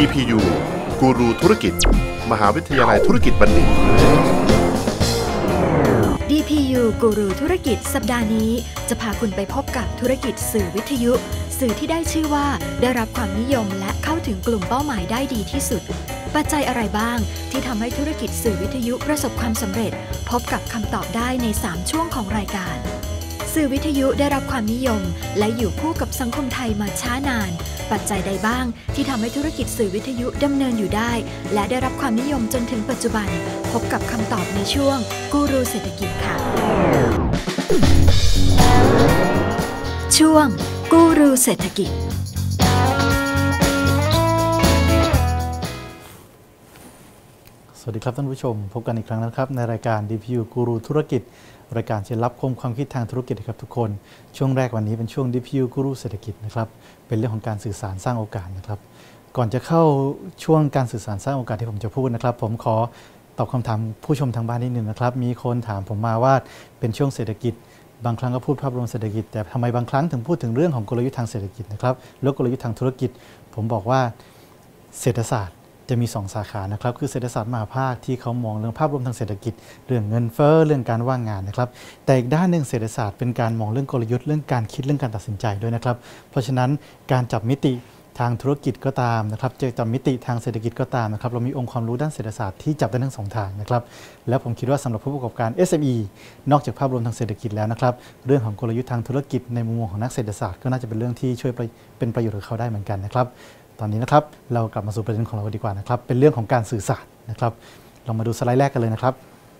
DPU กูรูธุรกิจมหาวิทยาลัยธุรกิจบัณฑิต DPU กูรูธุรกิจสัปดาห์นี้จะพาคุณไปพบกับธุรกิจสื่อวิทยุสื่อที่ได้ชื่อว่าได้รับความนิยมและเข้าถึงกลุ่มเป้าหมายได้ดีที่สุดปัจจัยอะไรบ้างที่ทำให้ธุรกิจสื่อวิทยุประสบความสำเร็จพบกับคำตอบได้ใน3ช่วงของรายการสื่อวิทยุได้รับความนิยมและอยู่คู่กับสังคมไทยมาช้านานปัจจัยใดบ้างที่ทำให้ธุรกิจสื่อวิทยุดำเนินอยู่ได้และได้รับความนิยมจนถึงปัจจุบันพบกับคำตอบในช่วงกูรูเศรษฐกิจค่ะช่วงกูรูเศรษฐกิจสวัสดีครับท่านผู้ชมพบกันอีกครั้งนะครับในรายการ DPU กูรูธุรกิจรายการที่รับคมความคิดทางธุรกิจครับทุกคนช่วงแรกวันนี้เป็นช่วง DPU กูรูเศรษฐกิจนะครับเป็นเรื่องของการสื่อสารสร้างโอกาสนะครับก่อนจะเข้าช่วงการสื่อสารสร้างโอกาสที่ผมจะพูดนะครับผมขอตอบคำถามผู้ชมทางบ้านนิดนึงนะครับมีคนถามผมมาว่าเป็นช่วงเศรษฐกิจบางครั้งก็พูดภาพรวมเศรษฐกิจแต่ทำไมบางครั้งถึงพูดถึงเรื่องของกลยุทธ์ทางเศรษฐกิจนะครับแล้วกลยุทธ์ทางธุรกิจผมบอกว่าเศรษฐศาสตร์จะมี2สาขานะครับคือเศรษฐศาสตร์มหาภาคที่เขามองเรื่องภาพรวมทางเศรษฐกิจเรื่องเงินเฟ้อเรื่องการว่างงานนะครับแต่อีกด้านหนึ่งเศรษฐศาสตร์เป็นการมองเรื่องกลยุทธ์เรื่องการคิดเรื่องการตัดสินใจด้วยนะครับเพราะฉะนั้นการจับมิติทางธุรกิจก็ตามนะครับจะจับมิติทางเศรษฐกิจก็ตามนะครับเรามีองค์ความรู้ด้านเศรษฐศาสตร์ที่จับได้ทั้ง2ทางนะครับและผมคิดว่าสำหรับผู้ประกอบการ SME นอกจากภาพรวมทางเศรษฐกิจแล้วนะครับเรื่องของกลยุทธ์ทางธุรกิจในมุมมองของนักเศรษฐศาสตร์ก็น่าจะเป็นเรื่องที่ช่วยเป็นประโยชน์กับเขาได้เหมือนกันนะครับตอนนี้นะครับเรากลับมาสู่ประเด็นของเราดีกว่านะครับเป็นเรื่องของการสื่อสารนะครับเรามาดูสไลด์แรกกันเลยนะครับ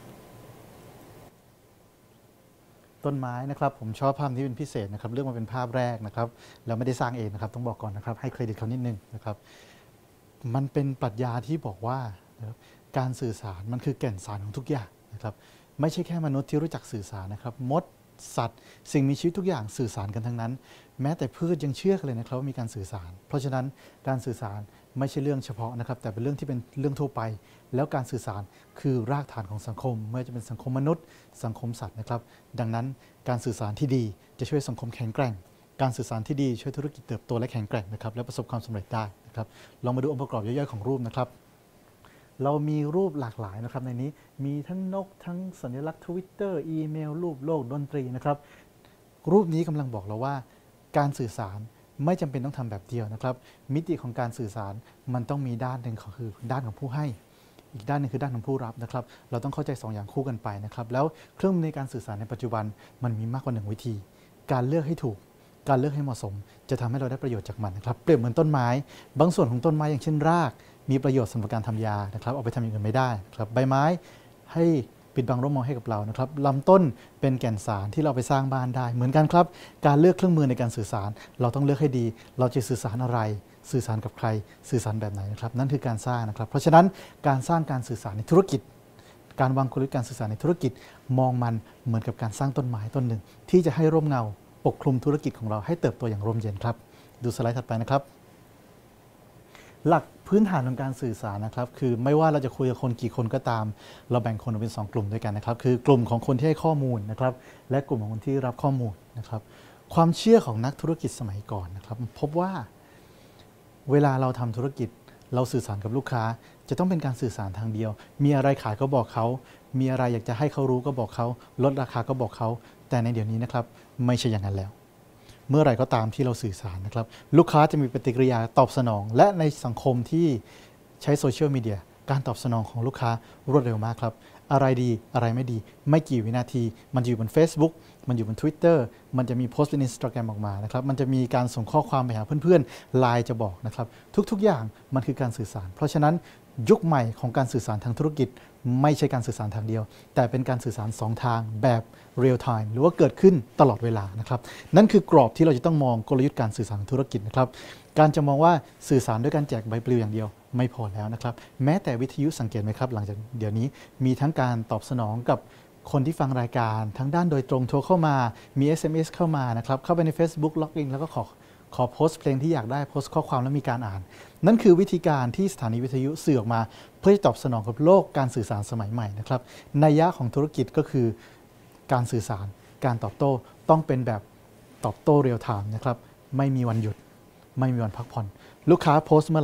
ต้นไม้นะครับผมชอบภาพนี้เป็นพิเศษนะครับเลือกมาเป็นภาพแรกนะครับแล้วไม่ได้สร้างเองนะครับต้องบอกก่อนนะครับให้เครดิตเขานิดนึงนะครับมันเป็นปรัชญาที่บอกว่าการสื่อสารมันคือแก่นสารของทุกอย่างนะครับไม่ใช่แค่มนุษย์ที่รู้จักสื่อสารนะครับมดสัตว์สิ่งมีชีวิตทุกอย่างสื่อสารกันทั้งนั้นแม้แต่พืชยังเชื่อกันเลยนะครับว่ามีการสื่อสารเพราะฉะนั้นการสื่อสารไม่ใช่เรื่องเฉพาะนะครับแต่เป็นเรื่องที่เป็นเรื่องทั่วไปแล้วการสื่อสารคือรากฐานของสังคมไม่ว่าจะเป็นสังคมมนุษย์สังคมสัตว์นะครับดังนั้นการสื่อสารที่ดีจะช่วยสังคมแข็งแกร่งการสื่อสารที่ดีช่วยธุรกิจเติบโตและแข็งแกร่งนะครับและประสบความสำเร็จได้นะครับลองมาดูองค์ประกอบย่อยๆของรูปนะครับเรามีรูปหลากหลายนะครับในนี้มีทั้งนกทั้งสัญลักษณ์ Twitter อีเมลรูปโลกดนตรีนะครับรูปนี้กำลังบอกเราว่าการสื่อสารไม่จำเป็นต้องทำแบบเดียวนะครับมิติของการสื่อสารมันต้องมีด้านหนึ่งคือด้านของผู้ให้อีกด้านนึงคือด้านของผู้รับนะครับเราต้องเข้าใจ2 อย่างคู่กันไปนะครับแล้วเครื่องมือในการสื่อสารในปัจจุบันมันมีมากกว่า1วิธีการเลือกให้ถูกการเลือกให้เหมาะสมจะทำให้เราได้ประโยชน์จากมันนะครับเปรียบเหมือนต้นไม้บางส่วนของต้นไม้อย่างเช่นรากมีประโยชน์สำหรับการทำยานะครับเอาไปทำอย่างอื่นไม่ได้ครับใบไม้ให้ปิดบังร่มมองให้กับเรานะครับลำต้นเป็นแก่นสารที่เราไปสร้างบ้านได้เหมือนกันครับการเลือกเครื่องมือในการสื่อสารเราต้องเลือกให้ดีเราจะสื่อสารอะไรสื่อสารกับใครสื่อสารแบบไหนนะครับนั่นคือการสร้างนะครับเพราะฉะนั้นการสร้างการสื่อสารในธุรกิจการวางกลยุทธ์การสื่อสารในธุรกิจมองมันเหมือนกับการสร้างต้นไม้ต้นหนึ่งที่จะให้ร่มเงาปกคลุมธุรกิจของเราให้เติบโตอย่างร่มเย็นครับดูสไลด์ถัดไปนะครับหลักพื้นฐานของการสื่อสารนะครับคือไม่ว่าเราจะคุยกับคนกี่คนก็ตามเราแบ่งคนออกเป็น2 กลุ่มด้วยกันนะครับคือกลุ่มของคนที่ให้ข้อมูลนะครับและกลุ่มของคนที่รับข้อมูลนะครับความเชื่อของนักธุรกิจสมัยก่อนนะครับพบว่าเวลาเราทำธุรกิจเราสื่อสารกับลูกค้าจะต้องเป็นการสื่อสารทางเดียวมีอะไรขายก็บอกเขามีอะไรอยากจะให้เขารู้ก็บอกเขาลดราคาก็บอกเขาแต่ในเดี๋ยวนี้นะครับไม่ใช่อย่างนั้นแล้วเมื่อไรก็ตามที่เราสื่อสารนะครับลูกค้าจะมีปฏิกิริยาตอบสนองและในสังคมที่ใช้โซเชียลมีเดียการตอบสนองของลูกค้ารวดเร็วมากครับอะไรดีอะไรไม่ดีไม่กี่วินาทีมันอยู่บน Facebook มันอยู่บน Twitter มันจะมีโพสต์บน Instagram ออกมานะครับมันจะมีการส่งข้อความไปหาเพื่อนๆ LINE จะบอกนะครับทุกๆอย่างมันคือการสื่อสารเพราะฉะนั้นยุคใหม่ของการสื่อสารทางธุรกิจไม่ใช่การสื่อสารทางเดียวแต่เป็นการสื่อสาร2 ทางแบบเรียลไทม์หรือว่าเกิดขึ้นตลอดเวลานะครับนั่นคือกรอบที่เราจะต้องมองกลยุทธ์การสื่อสารธุรกิจนะครับการจะมองว่าสื่อสารด้วยการแจกใบปลิวอย่างเดียวไม่พอแล้วนะครับแม้แต่วิทยุสังเกตไหมครับหลังจากเดี๋ยวนี้มีทั้งการตอบสนองกับคนที่ฟังรายการทั้งด้านโดยตรงโทรเข้ามามี SMS เข้ามานะครับเข้าไปใน Facebook ล็อกอินแล้วก็ขอโพสต์เพลงที่อยากได้โพสต์ข้อความแล้วมีการอ่านนั่นคือวิธีการที่สถานีวิทยุสื่อออกมาเพื่อตอบสนองกับโลกการสื่อสารสมัยใหม่นะครับนัยยะของธุรกิจก็คือการสื่อสารการตอบโต้ต้องเป็นแบบตอบโต้เรียลไทม์นะครับไม่มีวันหยุดไม่มีวันพักผ่อนลูกค้าโพสต์เมื่อไหร่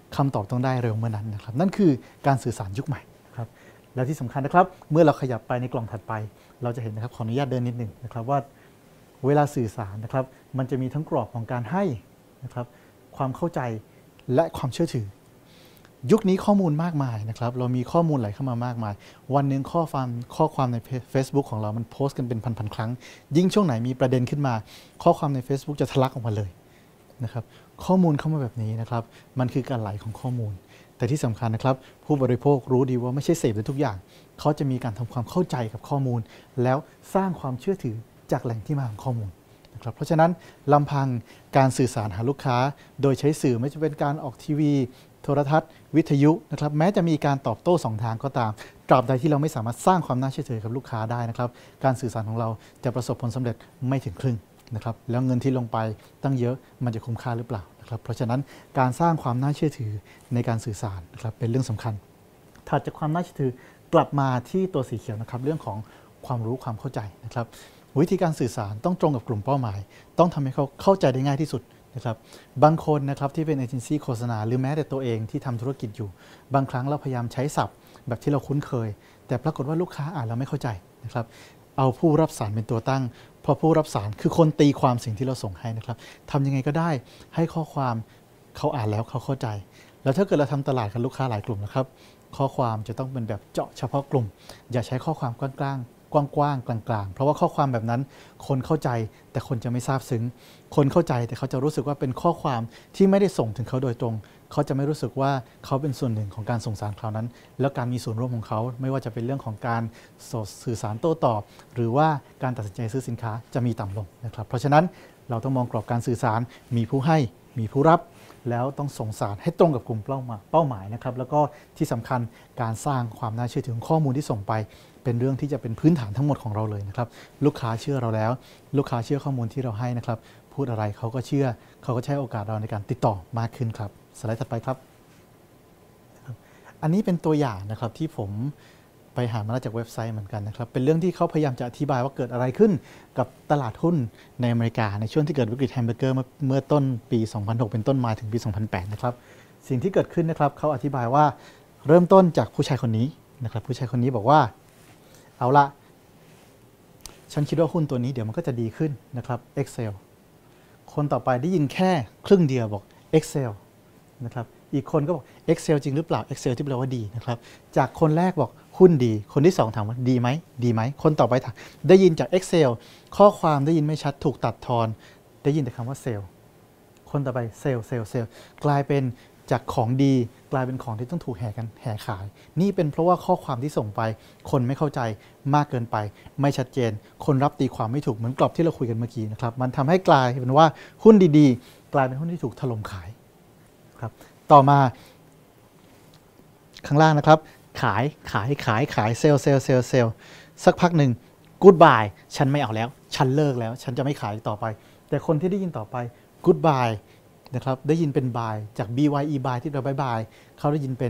คำตอบต้องได้เร็วเมื่อนั้นนะครับนั่นคือการสื่อสารยุคใหม่นะครับแล้วที่สำคัญนะครับเมื่อเราขยับไปในกล่องถัดไปเราจะเห็นนะครับขออนุญาตเดินนิดหนึ่งนะครับว่าเวลาสื่อสารนะครับมันจะมีทั้งกรอบของการให้นะครับความเข้าใจและความเชื่อถือยุคนี้ข้อมูลมากมายนะครับเรามีข้อมูลไหลเข้ามามากมายวันหนึ่งข้อความใน Facebook ของเรามันโพสต์กันเป็นพันๆครั้งยิ่งช่วงไหนมีประเด็นขึ้นมาข้อความใน Facebook จะทะลักออกมาเลยนะครับข้อมูลเข้ามาแบบนี้นะครับมันคือการไหลของข้อมูลแต่ที่สำคัญนะครับผู้บริโภครู้ดีว่าไม่ใช่เสพได้ทุกอย่างเขาจะมีการทำความเข้าใจกับข้อมูลแล้วสร้างความเชื่อถือจากแหล่งที่มาของข้อมูลนะครับเพราะฉะนั้นลำพังการสื่อสารหาลูกค้าโดยใช้สื่อไม่ว่าจะเป็นการออกทีวีโทรทัศน์วิทยุนะครับแม้จะมีการตอบโต้2 ทางก็ตามตราบใดที่เราไม่สามารถสร้างความน่าเชื่อถือกับลูกค้าได้นะครับการสื่อสารของเราจะประสบผลสำเร็จไม่ถึงครึ่งนะครับแล้วเงินที่ลงไปตั้งเยอะมันจะคุ้มค่าหรือเปล่านะครับเพราะฉะนั้นการสร้างความน่าเชื่อถือในการสื่อสารนะครับเป็นเรื่องสำคัญถัดจากความน่าเชื่อถือกลับมาที่ตัวสีเขียวนะครับเรื่องของความรู้ความเข้าใจนะครับวิธีการสื่อสารต้องตรงกับกลุ่มเป้าหมายต้องทำให้เขาเข้าใจได้ง่ายที่สุดนะครับบางคนนะครับที่เป็นเอเจนซี่โฆษณาหรือแม้แต่ตัวเองที่ทำธุรกิจอยู่บางครั้งเราพยายามใช้ศัพท์แบบที่เราคุ้นเคยแต่ปรากฏว่าลูกค้าอ่านแล้วไม่เข้าใจนะครับเอาผู้รับสารเป็นตัวตั้งเพราะผู้รับสารคือคนตีความสิ่งที่เราส่งให้นะครับทำยังไงก็ได้ให้ข้อความเขาอ่านแล้วเขาเข้าใจแล้วถ้าเกิดเราทำตลาดกับลูกค้าหลายกลุ่มนะครับข้อความจะต้องเป็นแบบเจาะเฉพาะกลุ่มอย่าใช้ข้อความกว้างๆกลางๆเพราะว่าข้อความแบบนั้นคนเข้าใจแต่คนจะไม่ซาบซึ้งคนเข้าใจแต่เขาจะรู้สึกว่าเป็นข้อความที่ไม่ได้ส่งถึงเขาโดยตรงเขาจะไม่รู้สึกว่าเขาเป็นส่วนหนึ่งของการส่งสารคราวนั้นแล้วการมีส่วนร่วมของเขาไม่ว่าจะเป็นเรื่องของการสื่อสารโต้ตอบหรือว่าการตัดสินใจซื้อสินค้าจะมีต่ำลงนะครับเพราะฉะนั้นเราต้องมองกรอบการสื่อสารมีผู้ให้มีผู้รับแล้วต้องส่งสารให้ตรงกับกลุ่มเป้าหมายนะครับแล้วก็ที่สำคัญการสร้างความน่าเชื่อถือของข้อมูลที่ส่งไปเป็นเรื่องที่จะเป็นพื้นฐานทั้งหมดของเราเลยนะครับลูกค้าเชื่อเราแล้วลูกค้าเชื่อข้อมูลที่เราให้นะครับพูดอะไรเขาก็เชื่อเขาก็ใช้โอกาสเราในการติดต่อมากขึ้นครับสไลด์ถัดไปครับอันนี้เป็นตัวอย่างนะครับที่ผมไปหามาจากเว็บไซต์เหมือนกันนะครับเป็นเรื่องที่เขาพยายามจะอธิบายว่าเกิดอะไรขึ้นกับตลาดหุ้นในอเมริกาในช่วงที่เกิดวิกฤตแฮมเบอร์เกอร์เมื่อต้นปี 2006 เป็นต้นมาถึงปี 2008 นะครับสิ่งที่เกิดขึ้นนะครับเขาอธิบายว่าเริ่มต้นจากผู้ชายคนนี้นะครับผู้ชายคนนี้บอกว่าเอาละฉันคิดว่าหุ้นตัวนี้เดี๋ยวมันก็จะดีขึ้นนะครับ Excel คนต่อไปได้ยินแค่ครึ่งเดียวบอก Excel นะครับอีกคนก็บอก Excel จริงหรือเปล่า Excel ที่แปลว่าดีนะครับจากคนแรกบอกหุ้นดีคนที่2ถามว่าดีไหมดีไหมคนต่อไปถามได้ยินจาก Excel ข้อความได้ยินไม่ชัดถูกตัดทอนได้ยินแต่คำว่าเซลล์คนต่อไปเซลล์กลายเป็นจากของดีกลายเป็นของที่ต้องถูกแห่ขายนี่เป็นเพราะว่าข้อความที่ส่งไปคนไม่เข้าใจมากเกินไปไม่ชัดเจนคนรับตีความไม่ถูกเหมือนกรอบที่เราคุยกันเมื่อกี้นะครับมันทำให้กลายเป็นว่าหุ้นดีๆกลายเป็นหุ้นที่ถูกถล่มขายครับต่อมาข้างล่างนะครับขายเซลล์สักพักหนึ่งกู๊ดบายฉันไม่เอาแล้วฉันเลิกแล้วฉันจะไม่ขายต่อไปแต่คนที่ได้ยินต่อไปกู๊ดบายนะครับได้ยินเป็น buy จาก BYE buy ที่เราbuy เขาได้ยินเป็น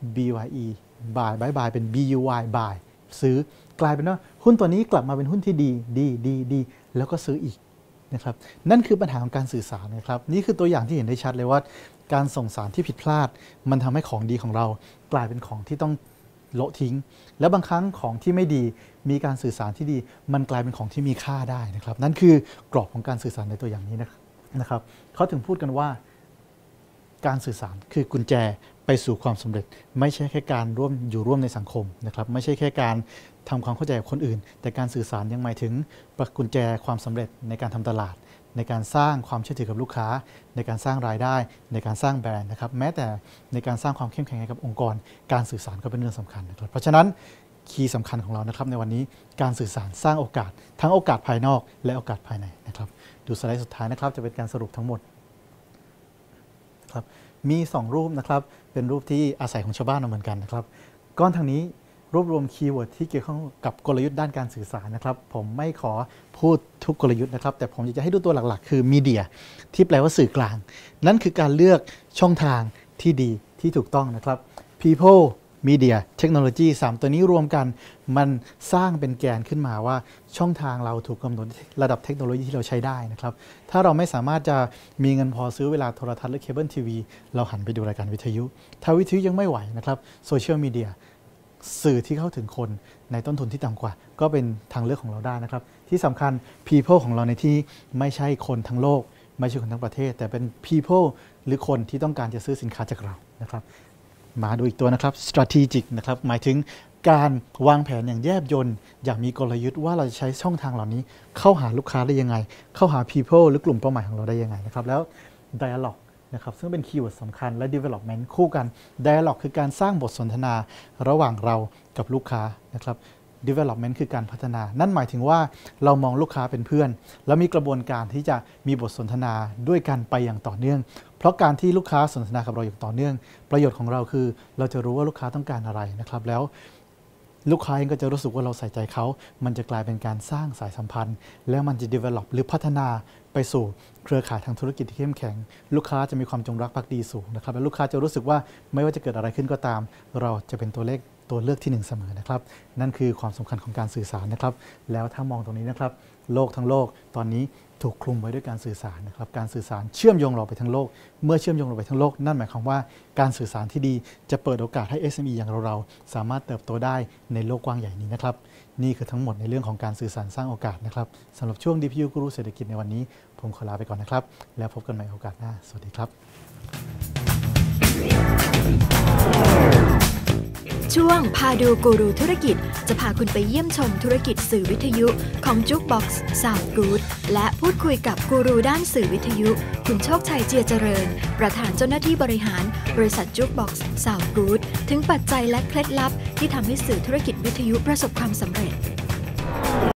BYE buy เป็น BUY buy ซื้อกลายเป็นว่าหุ้นตัวนี้กลับมาเป็นหุ้นที่ดีแล้วก็ซื้ออีกนะครับนั่นคือปัญหาของการสื่อสารนะครับนี่คือตัวอย่างที่เห็นได้ชัดเลยว่าการส่งสารที่ผิดพลาดมันทำให้ของดีของเรากลายเป็นของที่ต้องโละทิ้งแล้วบางครั้งของที่ไม่ดีมีการสื่อสารที่ดีมันกลายเป็นของที่มีค่าได้นะครับนั่นคือกรอบของการสื่อสารในตัวอย่างนี้นะครับเขาถึงพูดกันว่าการสื่อสารคือกุญแจไปสู่ความสำเร็จไม่ใช่แค่การอยู่ร่วมในสังคมนะครับไม่ใช่แค่การทำความเข้าใจกับคนอื่นแต่การสื่อสารยังหมายถึงกุญแจความสำเร็จในการทำตลาดในการสร้างความเชื่อถือกับลูกค้าในการสร้างรายได้ในการสร้างแบรนด์นะครับแม้แต่ในการสร้างความเข้มแข็งให้กับองค์กรการสื่อสารก็เป็นเรื่องสำคัญนะครับเพราะฉะนั้นคีย์สำคัญของเรานะครับในวันนี้การสื่อสารสร้างโอกาสทั้งโอกาสภายนอกและโอกาสภายในนะครับดูสไลด์สุดท้ายนะครับจะเป็นการสรุปทั้งหมดครับมี2รูปนะครับเป็นรูปที่อาศัยของชาวบ้านเหมือนกันนะครับก้อนทางนี้รวบรวมคีย์เวิร์ดที่เกี่ยวข้องกับกลยุทธ์ด้านการสื่อสารนะครับผมไม่ขอพูดทุกกลยุทธ์นะครับแต่ผมอยากจะให้ดูตัวหลักๆคือมีเดียที่แปลว่าสื่อกลางนั่นคือการเลือกช่องทางที่ดีที่ถูกต้องนะครับ people Media Technology 3 ตัวนี้รวมกันมันสร้างเป็นแกนขึ้นมาว่าช่องทางเราถูกกำหนดระดับเทคโนโลยีที่เราใช้ได้นะครับถ้าเราไม่สามารถจะมีเงินพอซื้อเวลาโทรทัศน์หรือเคเบิลทีวีเราหันไปดูรายการวิทยุถ้าวิทยุยังไม่ไหวนะครับโซเชียลมีเดียสื่อที่เข้าถึงคนในต้นทุนที่ต่ำกว่าก็เป็นทางเลือกของเราได้นะครับที่สำคัญ people ของเราในที่ไม่ใช่คนทั้งโลกไม่ใช่คนทั้งประเทศแต่เป็น people หรือคนที่ต้องการจะซื้อสินค้าจากเรานะครับมาดูอีกตัวนะครับ strategic นะครับหมายถึงการวางแผนอย่างแยบยลอย่างมีกลยุทธ์ว่าเราจะใช้ช่องทางเหล่านี้เข้าหาลูกค้าได้ยังไงเข้าหา people หรือกลุ่มเป้าหมายของเราได้ยังไงนะครับแล้ว dialogue นะครับซึ่งเป็นคีย์เวิร์ดสำคัญและ development คู่กัน dialogue คือการสร้างบทสนทนาระหว่างเรากับลูกค้านะครับ development คือการพัฒนานั่นหมายถึงว่าเรามองลูกค้าเป็นเพื่อนแล้วมีกระบวนการที่จะมีบทสนทนาด้วยกันไปอย่างต่อเนื่องเพราะการที่ลูกค้าสนทนากับเราอย่างต่อเนื่องประโยชน์ของเราคือเราจะรู้ว่าลูกค้าต้องการอะไรนะครับแล้วลูกค้าเองก็จะรู้สึกว่าเราใส่ใจเขามันจะกลายเป็นการสร้างสายสัมพันธ์แล้วมันจะ develop หรือพัฒนาไปสู่เครือข่ายทางธุรกิจที่เข้มแข็งลูกค้าจะมีความจงรักภักดีสูงนะครับและลูกค้าจะรู้สึกว่าไม่ว่าจะเกิดอะไรขึ้นก็ตามเราจะเป็นตัวเลือกที่1เสมอนะครับนั่นคือความสำคัญของการสื่อสารนะครับแล้วถ้ามองตรงนี้นะครับโลกทั้งโลกตอนนี้ถูกคลุมไว้ด้วยการสื่อสารนะครับการสื่อสารเชื่อมโยงเราไปทั้งโลกเมื่อเชื่อมโยงเราไปทั้งโลกนั่นหมายความว่าการสื่อสารที่ดีจะเปิดโอกาสให้ SME อย่างเราสามารถเติบโตได้ในโลกกว้างใหญ่นี้นะครับนี่คือทั้งหมดในเรื่องของการสื่อสารสร้างโอกาสนะครับสำหรับช่วง DPU กูรูเศรษฐกิจในวันนี้ผมขอลาไปก่อนนะครับแล้วพบกันใหม่โอกาสหน้าสวัสดีครับช่วงพาดูกูรูธุรกิจจะพาคุณไปเยี่ยมชมธุรกิจสื่อวิทยุของ Jukebox Sound Good และพูดคุยกับกูรูด้านสื่อวิทยุคุณโชคชัยเจียเจริญประธานเจ้าหน้าที่บริหารบริษัท Jukebox Sound Good ถึงปัจจัยและเคล็ดลับที่ทำให้สื่อธุรกิจวิทยุประสบความสำเร็จ